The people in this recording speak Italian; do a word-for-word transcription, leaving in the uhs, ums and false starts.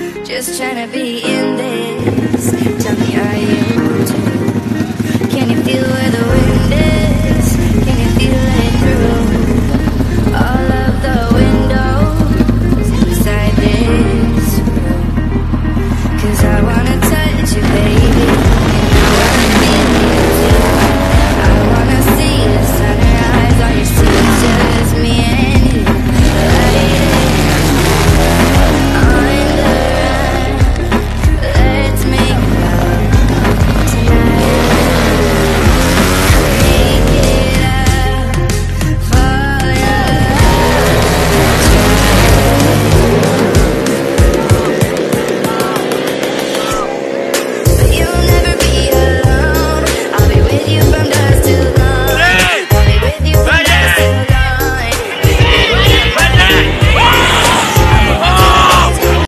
Just trying to be in this. Tell me, are you too? Can you feel what